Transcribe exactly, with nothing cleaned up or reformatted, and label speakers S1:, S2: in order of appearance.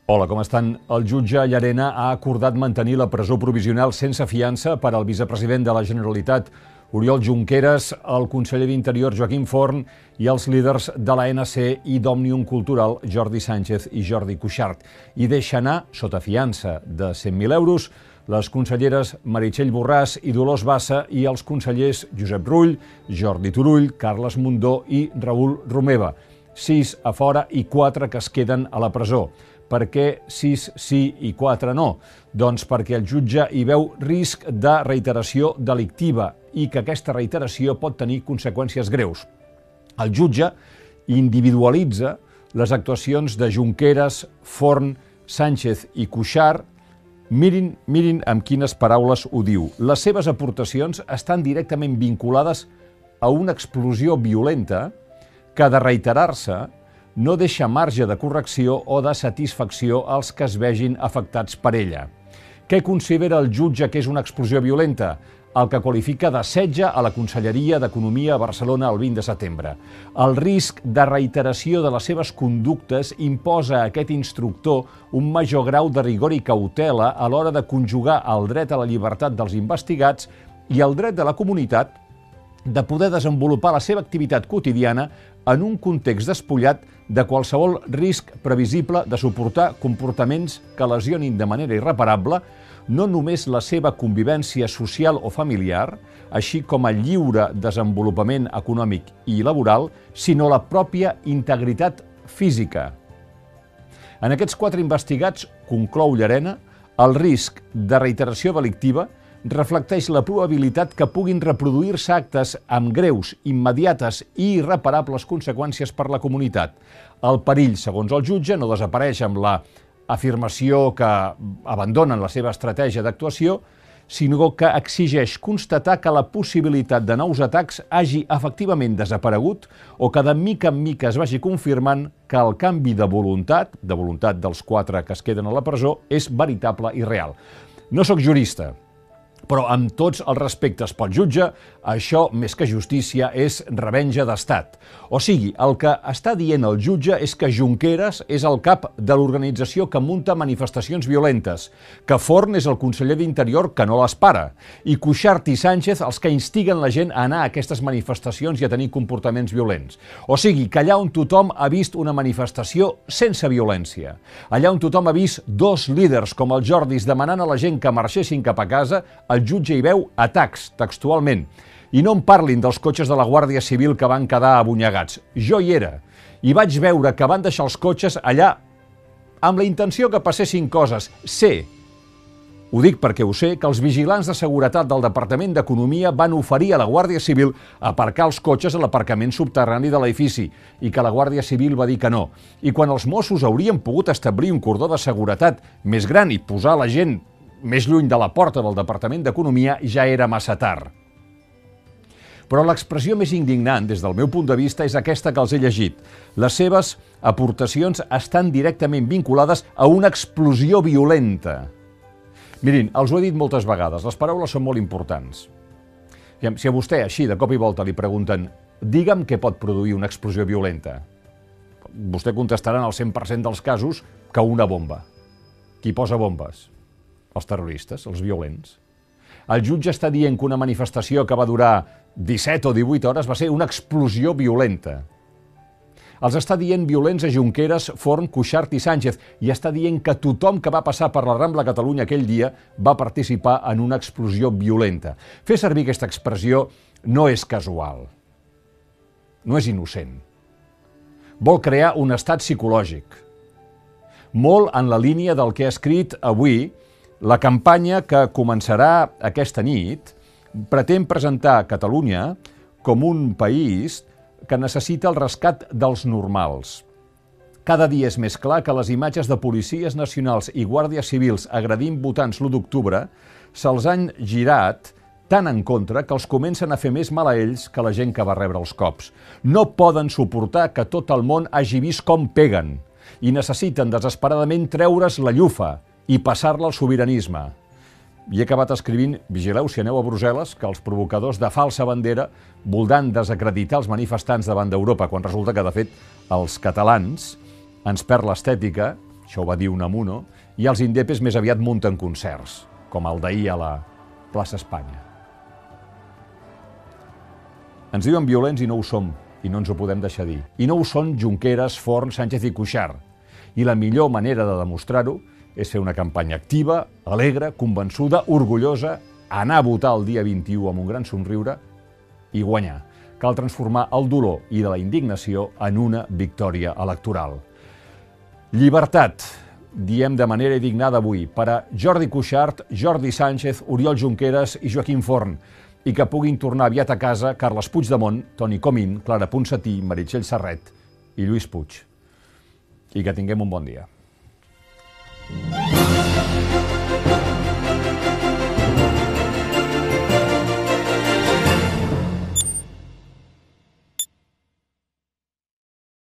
S1: Hola, com estan? El jutge Llarena ha acordat mantenir la presó provisional sense fiança per al vicepresident de la Generalitat, Oriol Junqueras, el conseller d'Interior, Joaquim Forn, i els líders de l'A N C i d'Òmnium Cultural, Jordi Sánchez i Jordi Cuixart, i deixa anar, sota fiança de cent mil euros, les conselleres Meritxell Borràs i Dolors Bassa i els consellers Josep Rull, Jordi Turull, Carles Mundó i Raül Romeva. Sis a fora i quatre que es queden a la presó. Per què sis sí i quatre no? Doncs perquè el jutge hi veu risc de reiteració delictiva i que aquesta reiteració pot tenir conseqüències greus. El jutge individualitza les actuacions de Junqueras, Forn, Sánchez i Cuixart. Mirin, mirin amb quines paraules ho diu. Les seves aportacions estan directament vinculades a una explosió violenta que, de reiterar-se, no deixa marge de correcció o de satisfacció als que es vegin afectats per ella. Què considera el jutge que és una explosió violenta? El que qualifica d'assetge a la Conselleria d'Economia a Barcelona el vint de setembre. El risc de reiteració de les seves conductes imposa a aquest instructor un major grau de rigor i cautela a l'hora de conjugar el dret a la llibertat dels investigats i el dret de la comunitat de poder desenvolupar la seva activitat quotidiana en un context despullat de qualsevol risc previsible de suportar comportaments que lesionin de manera irreparable no només la seva convivència social o familiar, així com el lliure desenvolupament econòmic i laboral, sinó la pròpia integritat física. En aquests quatre investigats, conclou Llarena, el risc de reiteració delictiva reflecteix la probabilitat que puguin reproduir-se actes amb greus, immediates i irreparables conseqüències per la comunitat. El perill, segons el jutge, no desapareix amb la afirmació que abandonen la seva estratègia d'actuació, sinó que exigeix constatar que la possibilitat de nous atacs hagi efectivament desaparegut o que de mica en mica es vagi confirmant que el canvi de voluntat, de voluntat dels quatre que es queden a la presó, és veritable i real. No sóc jurista, però amb tots els respectes pel jutge, això, més que justícia, és revenja d'estat. O sigui, el que està dient el jutge és que Junqueras és el cap de l'organització que munta manifestacions violentes, que Forn és el conseller d'Interior que no les para, i Cuixart i Sánchez els que instiguen la gent a anar a aquestes manifestacions i a tenir comportaments violents. O sigui, que allà on tothom ha vist una manifestació sense violència, allà on tothom ha vist dos líders com el Jordis demanant a la gent que marxessin cap a casa, el jutge hi veu atacs, textualment. I no em parlin dels cotxes de la Guàrdia Civil que van quedar abunyegats. Jo hi era, i vaig veure que van deixar els cotxes allà amb la intenció que passessin coses. Sé, ho dic perquè ho sé, que els vigilants de seguretat del Departament d'Economia van oferir a la Guàrdia Civil aparcar els cotxes a l'aparcament subterrani de l'edifici i que la Guàrdia Civil va dir que no. I quan els Mossos haurien pogut establir un cordó de seguretat més gran i posar la gent més lluny de la porta del Departament d'Economia, ja era massa tard. Però l'expressió més indignant, des del meu punt de vista, és aquesta que els he llegit. Les seves aportacions estan directament vinculades a una explosió violenta. Mirin, els ho he dit moltes vegades, les paraules són molt importants. Si a vostè, així, de cop i volta, li pregunten «Digue'm què pot produir una explosió violenta», vostè contestarà en el cent per cent dels casos que una bomba. Qui posa bombes? Els terroristes, els violents. El jutge està dient que una manifestació que va durar disset o divuit hores va ser una explosió violenta. Els està dient violents a Junqueras, Forn, Cuixart i Sánchez i està dient que tothom que va passar per la Rambla Catalunya aquell dia va participar en una explosió violenta. Fer servir aquesta expressió no és casual, no és innocent. Vol crear un estat psicològic. Molt en la línia del que ha escrit avui la campanya que començarà aquesta nit pretén presentar Catalunya com un país que necessita el rescat dels normals. Cada dia és més clar que les imatges de policies nacionals i guàrdies civils agredint votants l'u d'octubre se'ls han girat tan en contra que els comencen a fer més mal a ells que la gent que va rebre els cops. No poden suportar que tot el món hagi vist com peguen i necessiten desesperadament treure's la llufa i passar-la al sobiranisme. I he acabat escrivint, vigileu si aneu a Brussel·les, que els provocadors de falsa bandera voldran desacreditar els manifestants davant d'Europa, quan resulta que, de fet, els catalans ens perd l'estètica, això ho va dir Unamuno, i els indepes més aviat munten concerts, com el d'ahir a la plaça Espanya. Ens diuen violents i no ho som, i no ens ho podem deixar dir. I no ho són Junqueras, Forn, Sánchez i Cuixart. I la millor manera de demostrar-ho és fer una campanya activa, alegre, convençuda, orgullosa, anar a votar el dia vint-i-u amb un gran somriure i guanyar. Cal transformar el dolor i de la indignació en una victòria electoral. Llibertat, diem de manera indignada avui, per a Jordi Cuixart, Jordi Sánchez, Oriol Junqueras i Joaquim Forn, i que puguin tornar aviat a casa Carles Puigdemont, Toni Comín, Clara Ponsatí, Meritxell Serret i Lluís Puig. I que tinguem un bon dia.